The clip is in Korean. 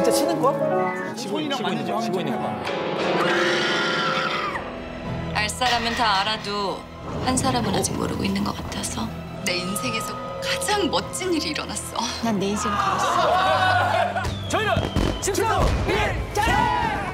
진짜 치는 거? 치고 있는 거. 알 사람은 다 알아도 한 사람은 아직 모르고 있는 것 같아서 내 인생에서 가장 멋진 일이 일어났어. 난 내 인생 걸었어. 저희는 13일 차!